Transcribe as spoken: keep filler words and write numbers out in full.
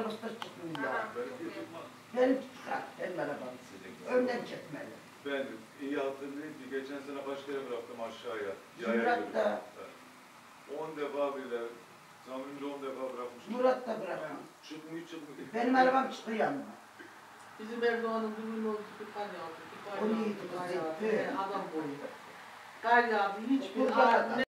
arabası da çıkmıyor ya. Benim çıkar, benim arabam. Önden çekmeli. Ben iyi hatırlayayım ki geçen sene başka yere bıraktım aşağıya. Murat da. On defa bile, zamanında on defa bırakmıştım. Murat da bırakmış. Çıkmıyor çıkmıyor. Benim arabam çıktı yanıma. Bizim Erdoğan'ın düğünü oldu, tüphan yağdı. O neydi kız? Adam boyu. Kar yağdı, hiçbir